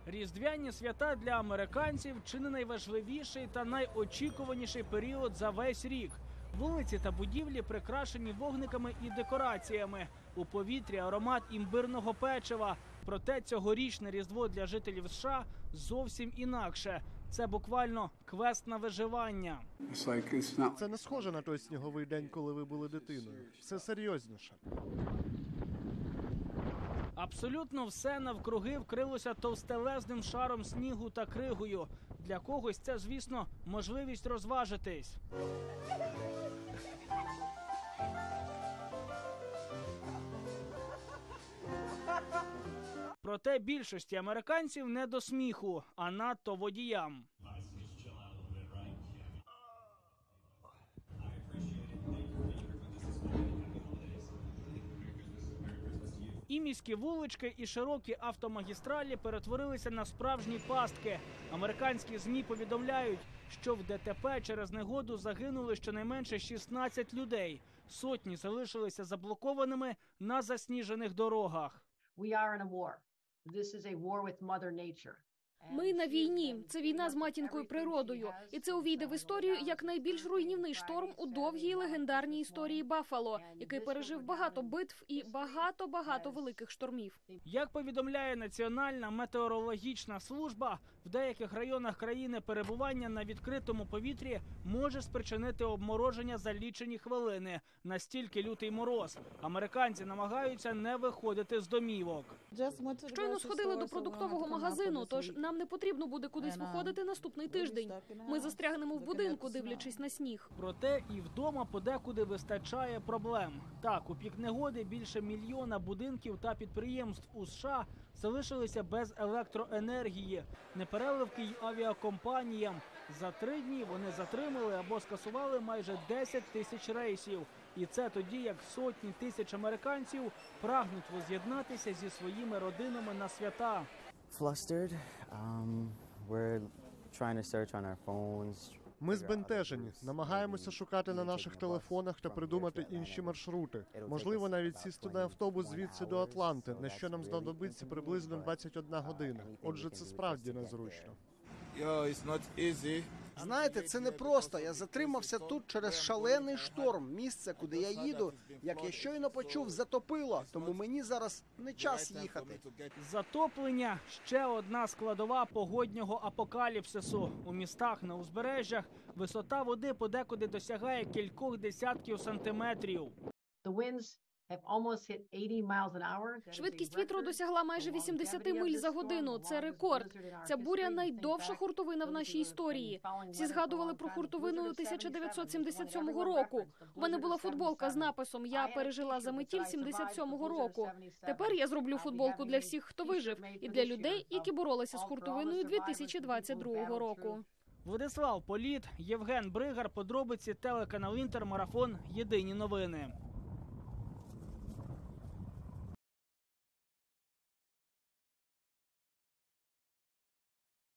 Різдвяні свята для американців – чи не найважливіший та найочікуваніший період за весь рік. Вулиці та будівлі прикрашені вогниками і декораціями. У повітрі аромат імбирного печива. Проте цьогорічне Різдво для жителів США зовсім інакше. Це буквально квест на виживання. Це не схоже на той сніговий день, коли ви були дитиною. Все серйозніше. Абсолютно все навкруги вкрилося товстелезним шаром снігу та кригою. Для когось це, звісно, можливість розважитись. Проте більшості американців не до сміху, а надто водіям. І міські вулички, і широкі автомагістралі перетворилися на справжні пастки. Американські ЗМІ повідомляють, що в ДТП через негоду загинули щонайменше 16 людей. Сотні залишилися заблокованими на засніжених дорогах. Ми на війні. Це війна з матінкою природою. І це увійде в історію як найбільш руйнівний шторм у довгій легендарній історії Баффало, який пережив багато битв і багато великих штормів. Як повідомляє Національна метеорологічна служба, в деяких районах країни перебування на відкритому повітрі може спричинити обмороження за лічені хвилини. Настільки лютий мороз. Американці намагаються не виходити з домівок. Щойно сходили до продуктового магазину, тож нам не потрібно буде кудись виходити наступний тиждень. Ми застрягнемо в будинку, дивлячись на сніг. Проте і вдома подекуди вистачає проблем. Так, у пік негоди більше мільйона будинків та підприємств у США залишилися без електроенергії. Непереливки й авіакомпаніям. За 3 дні вони затримали або скасували майже 10 тисяч рейсів. І це тоді, як сотні тисяч американців прагнуть воз'єднатися зі своїми родинами на свята. Ми збентежені, намагаємося шукати на наших телефонах та придумати інші маршрути. Можливо, навіть сісти на автобус звідси до Атланти, на що нам знадобиться приблизно 21 година. Отже, це справді незручно. Знаєте, це не просто. Я затримався тут через шалений шторм. Місце, куди я їду, як я щойно почув, затопило. Тому мені зараз не час їхати. Затоплення – ще одна складова погоднього апокаліпсису. У містах на узбережжях висота води подекуди досягає кількох десятків сантиметрів. Швидкість вітру досягла майже 80 миль за годину. Це рекорд. Ця буря – найдовша хуртовина в нашій історії. Всі згадували про хуртовину 1977 року. У мене була футболка з написом «Я пережила заметіль 77-го року». Тепер я зроблю футболку для всіх, хто вижив, і для людей, які боролися з хуртовиною 2022 року. Владислав Політ, Євген Бригар, подробиці, телеканал Інтер, марафон «Єдині новини».